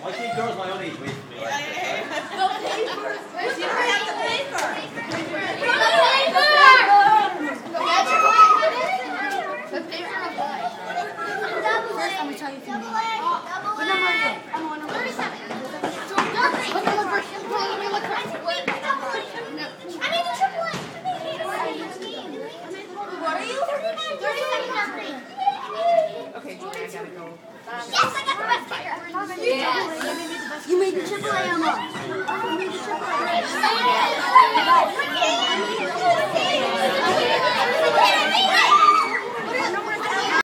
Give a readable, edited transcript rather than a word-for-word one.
I think girls my own age wait for me. Go paper. You don't have the paper. The paper of life. First, I'm going to tell you something. What number are you? I'm on number 37. Let me look first. No. I made the triple A. What are you? 37. Okay, Julie, I gotta go. Yes, I got the best kicker. Yes. You made the triple A, Emma. You made the triple A.